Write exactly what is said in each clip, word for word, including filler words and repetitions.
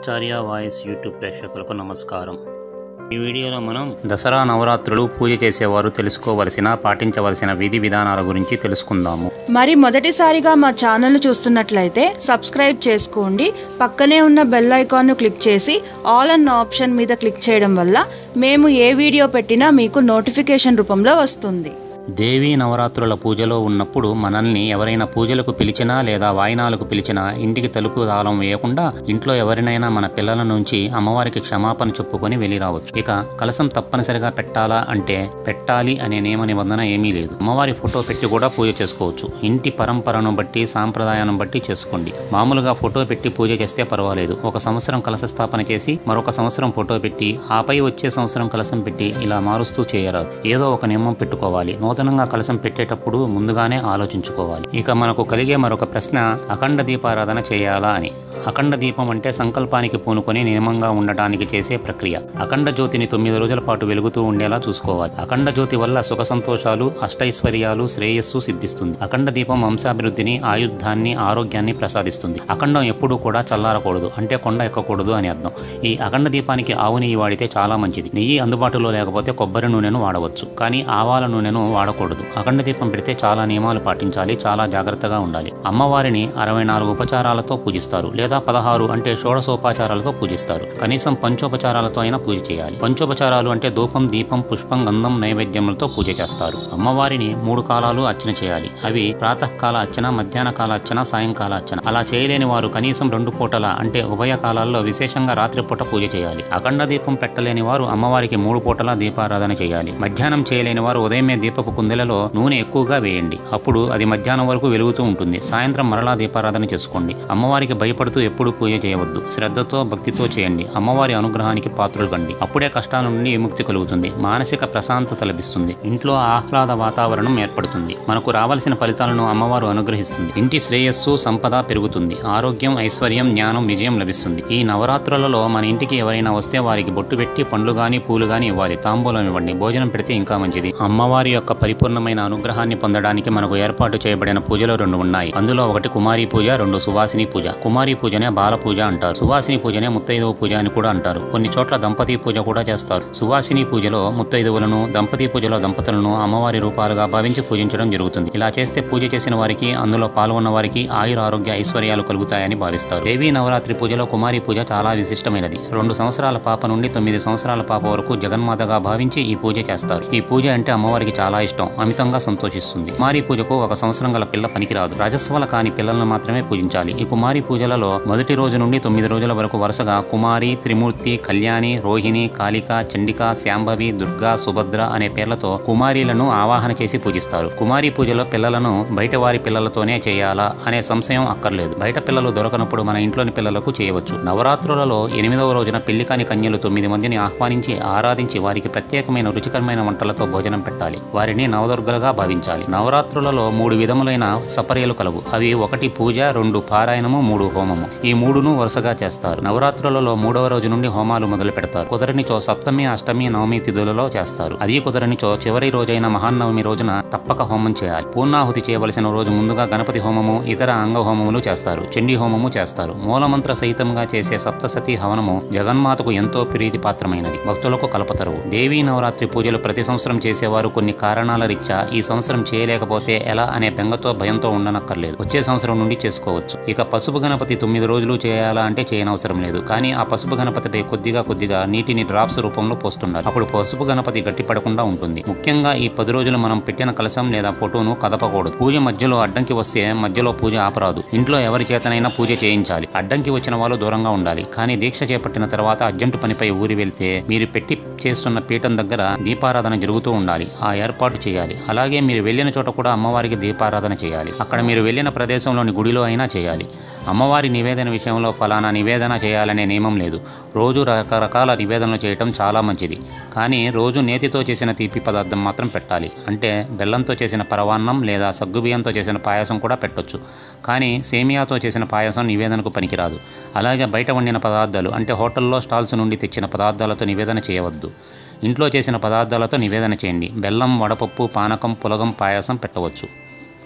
ఆచార్య voice YouTube ప్రేక్షకులకు నమస్కారం. ఈ వీడియోలో మనం దసరా నవరాత్రులు పూజ చేసేవారు తెలుసుకోవలసిన పాటించవలసిన విధి విధానాల గురించి తెలుసుకుందాము. మరి మొదటిసారిగా మా ఛానల్ను చూస్తున్నట్లయితే సబ్స్క్రైబ్ చేసుకోండి. పక్కనే ఉన్న బెల్ ఐకాన్ను క్లిక్ చేసి ఆల్ అన్న ఆప్షన్ మీద క్లిక్ చేయడం వల్ల మేము ఏ వీడియో పెట్టినా మీకు నోటిఫికేషన్ రూపంలో వస్తుంది. దేవీ నవరాత్రుల పూజలో ఉన్నప్పుడు మనల్ని ఎవరైనా పూజలకు పిలిచినా లేదా వాయినాలకు పిలిచినా ఇంటికి తలుపు తాళం వేయకుండా ఇంట్లో ఎవరినైనా మన పిల్లల నుంచి అమ్మవారికి క్షమాపణ చెప్పుకొని వెళ్ళి రావచ్చు. ఇక కలశం తప్పనిసరిగా పెట్టాలా అంటే పెట్టాలి అనే నియమ నిబంధన ఏమీ లేదు. అమ్మవారి ఫోటో పెట్టి కూడా పూజ చేసుకోవచ్చు. ఇంటి పరంపరను బట్టి సాంప్రదాయాన్ని బట్టి చేసుకోండి. మామూలుగా ఫోటో పెట్టి పూజ చేస్తే పర్వాలేదు. ఒక సంవత్సరం కలశ స్థాపన చేసి మరొక సంవత్సరం ఫోటో పెట్టి ఆపై వచ్చే సంవత్సరం కలశం పెట్టి ఇలా మారుస్తూ చేయరాదు. ఏదో ఒక నియమం పెట్టుకోవాలి. నూతనంగా కలశం పెట్టేటప్పుడు ముందుగానే ఆలోచించుకోవాలి. ఇక మనకు కలిగే మరొక ప్రశ్న అఖండ దీపారాధన చేయాలా అని. అఖండ దీపం అంటే సంకల్పానికి పూనుకొని నియమంగా ఉండటానికి చేసే ప్రక్రియ. అఖండ జ్యోతిని తొమ్మిది రోజుల పాటు వెలుగుతూ ఉండేలా చూసుకోవాలి. అఖండ జ్యోతి వల్ల సుఖ సంతోషాలు, అష్టైశ్వర్యాలు, శ్రేయస్సు సిద్ధిస్తుంది. అఖండ దీపం వంశాభివృద్ధిని, ఆయుద్ధాన్ని, ఆరోగ్యాన్ని ప్రసాదిస్తుంది. అఖండం ఎప్పుడూ కూడా చల్లారకూడదు, అంటే కొండ ఎక్కకూడదు అని అర్థం. ఈ అఖండ దీపానికి ఆవు నెయ్యి వాడితే చాలా మంచిది. నెయ్యి అందుబాటులో లేకపోతే కొబ్బరి నూనెను వాడవచ్చు, కానీ ఆవాల నూనెను వాడకూడదు. అఖండ దీపం పెడితే చాలా నియమాలు పాటించాలి, చాలా జాగ్రత్తగా ఉండాలి. అమ్మవారిని అరవై నాలుగు ఉపచారాలతో పూజిస్తారు, లేదా పదహారు అంటే షోడశోపచారాలతో పూజిస్తారు. కనీసం పంచోపచారాలతో అయినా పూజ చేయాలి. పంచోపచారాలు అంటే ధూపం, దీపం, పుష్పం, గంధం, నైవేద్యములతో పూజ చేస్తారు. అమ్మవారిని మూడు కాలాలు అర్చన చేయాలి. అవి ప్రాతకాల అర్చన, మధ్యాహ్న కాల అర్చన, సాయంకాల అర్చన. అలా చేయలేని వారు కనీసం రెండు పూటల అంటే ఉభయ కాలాల్లో విశేషంగా రాత్రిపూట పూజ చేయాలి. అఖండ దీపం పెట్టలేని వారు అమ్మవారికి మూడు పూటల దీపారాధన చేయాలి. మధ్యాహ్నం చేయలేని వారు ఉదయమే దీపపు కుందెలలో నూనె ఎక్కువగా వేయండి. అప్పుడు అది మధ్యాహ్నం వరకు వెలుగుతూ ఉంటుంది. సాయంత్రం మరలా దీపారాధన చేసుకోండి. అమ్మవారికి భయపడుతూ ఎప్పుడు పూజ చేయవద్దు. శ్రద్ధతో భక్తితో చేయండి. అమ్మవారి అనుగ్రహానికి పాత్రులు కండి. అప్పుడే కష్టాల నుండి విముక్తి కలుగుతుంది. మానసిక ప్రశాంతత లభిస్తుంది. ఇంట్లో ఆహ్లాద వాతావరణం ఏర్పడుతుంది. మనకు రావాల్సిన ఫలితాలను అమ్మవారు అనుగ్రహిస్తుంది. ఇంటి శ్రేయస్సు, సంపద పెరుగుతుంది. ఆరోగ్యం, ఐశ్వర్యం, జ్ఞానం, విజయం లభిస్తుంది. ఈ నవరాత్రులలో మన ఇంటికి ఎవరైనా వస్తే వారికి బొట్టు పెట్టి పండ్లు గాని పూలు గాని ఇవ్వాలి. తాంబూలం ఇవ్వండి. భోజనం పెడితే ఇంకా మంచిది. అమ్మవారి యొక్క పరిపూర్ణమైన అనుగ్రహాన్ని పొందడానికి మనకు ఏర్పాటు చేయబడిన పూజలు రెండు ఉన్నాయి. అందులో ఒకటి కుమారి పూజ, రెండు సువాసిని పూజ. కుమారి పూజనే బాల పూజ అంటారు. సువాసిని పూజనే ముత్తైదువ పూజ అని కూడా అంటారు. కొన్ని చోట్ల దంపతి పూజ కూడా చేస్తారు. సువాసిని పూజలో ముత్తైదువులను, దంపతి పూజలో దంపతులను అమ్మవారి రూపాలుగా భావించి పూజించడం జరుగుతుంది. ఇలా చేస్తే పూజ చేసిన వారికి, అందులో పాల్గొన్న వారికి ఆయుర ఆరోగ్య ఐశ్వర్యాలు కలుగుతాయని భావిస్తారు. దేవీ నవరాత్రి పూజలో కుమారి పూజ చాలా విశిష్టమైనది. రెండు సంవత్సరాల పాప నుండి తొమ్మిది సంవత్సరాల పాప వరకు జగన్మాతగా భావించి ఈ పూజ చేస్తారు. ఈ పూజ అంటే అమ్మవారికి చాలా ఇష్టం, అమితంగా సంతోషిస్తుంది. కుమారి పూజకు ఒక సంవత్సరం గల పిల్ల పనికిరాదు. రజస్వల కాని పిల్లలను మాత్రమే పూజించాలి. ఈ కుమారి పూజలలో మొదటి రోజు నుండి తొమ్మిది రోజుల వరకు వరుసగా కుమారి, త్రిమూర్తి, కళ్యాణి, రోహిణి, కాళిక, చండిక, శాంభవి, దుర్గా, సుభద్ర అనే పేర్లతో కుమారీలను ఆవాహన చేసి పూజిస్తారు. కుమారి పూజలో పిల్లలను బయట వారి పిల్లలతోనే చేయాలా అనే సంశయం అక్కర్లేదు. బయట పిల్లలు దొరకనప్పుడు మన ఇంట్లోని పిల్లలకు చేయవచ్చు. నవరాత్రులలో ఎనిమిదవ రోజున పెళ్లికాని కన్యలు తొమ్మిది మందిని ఆహ్వానించి ఆరాధించి వారికి ప్రత్యేకమైన రుచికరమైన వంటలతో భోజనం పెట్టాలి. వారిని నవదుర్గలుగా భావించాలి. నవరాత్రులలో మూడు విధములైన సపర్యలు కలవు. అవి ఒకటి పూజ, రెండు పారాయణము, మూడు హోమము. ఈ మూడును వరుసగా చేస్తారు. నవరాత్రులలో మూడవ రోజు నుండి హోమాలు మొదలు పెడతారు. కుదరనిచో సప్తమి, అష్టమి, నవమి తిథులలో చేస్తారు. అది కుదరనిచో చివరి రోజైన మహానవమి రోజున తప్పక హోమం చేయాలి. పూర్ణాహుతి చేయవలసిన రోజు ముందుగా గణపతి హోమము, ఇతర అంగ హోమములు చేస్తారు. చండీ హోమము చేస్తారు. మూలమంత్ర సహితంగా చేసే సప్తసతి హవనము జగన్మాతకు ఎంతో ప్రీతి పాత్రమైనది, భక్తులకు కల్పతరువు. దేవీ నవరాత్రి పూజలు ప్రతి సంవత్సరం చేసేవారు కొన్ని కారణాల రీత్యా ఈ సంవత్సరం చేయలేకపోతే ఎలా అనే బెంగతో భయంతో ఉండనక్కర్లేదు. వచ్చే సంవత్సరం నుండి చేసుకోవచ్చు. ఇక పసుపు గణపతి తొమ్మిది రోజులు చేయాలా అంటే చేయనవసరం లేదు. కానీ ఆ పసుపు గణపతిపై కొద్దిగా కొద్దిగా నీటిని డ్రాప్స్ రూపంలో పోస్తుండాలి. అప్పుడు పసుపు గణపతి గట్టిపడకుండా ఉంటుంది. ముఖ్యంగా ఈ పది రోజులు మనం పెట్టిన కలశం లేదా ఫోటోను కదపకూడదు. పూజ మధ్యలో అడ్డంకి వస్తే మధ్యలో పూజ ఆపరాదు. ఇంట్లో ఎవరి చేతనైనా పూజ చేయించాలి. అడ్డంకి వచ్చిన వాళ్ళు దూరంగా ఉండాలి. కానీ దీక్ష చేపట్టిన తర్వాత అర్జెంటు పనిపై ఊరి వెళ్తే మీరు పెట్టి చేస్తున్న పీఠం దగ్గర దీపారాధన జరుగుతూ ఉండాలి. ఆ ఏర్పాటు చేయాలి. అలాగే మీరు వెళ్ళిన చోట కూడా అమ్మవారికి దీపారాధన చేయాలి. అక్కడ మీరు వెళ్ళిన ప్రదేశంలోని గుడిలో అయినా చేయాలి. అమ్మవారి నివేదన విషయంలో ఫలానా నివేదన చేయాలనే నియమం లేదు. రోజు రకరకాల నివేదనలు చేయటం చాలా మంచిది. కానీ రోజు నేతితో చేసిన తీపి పదార్థం మాత్రం పెట్టాలి. అంటే బెల్లంతో చేసిన పరవాన్నం లేదా సగ్గుబియ్యంతో చేసిన పాయసం కూడా పెట్టొచ్చు. కానీ సేమియాతో చేసిన పాయసం నివేదనకు పనికిరాదు. అలాగే బయట వండిన పదార్థాలు అంటే హోటల్లో స్టాల్స్ నుండి తెచ్చిన పదార్థాలతో నివేదన చేయవద్దు. ఇంట్లో చేసిన పదార్థాలతో నివేదన చేయండి. బెల్లం, వడపప్పు, పానకం, పులగం, పాయసం పెట్టవచ్చు.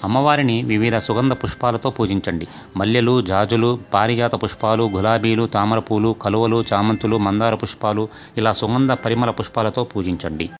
అమ్మవారిని వివిధ సుగంధ పుష్పాలతో పూజించండి. మల్లెలు, జాజులు, పారిజాత పుష్పాలు, గులాబీలు, తామర పూలు, కలువలు, చామంతులు, మందార పుష్పాలు ఇలా సుగంధ పరిమళ పుష్పాలతో పూజించండి.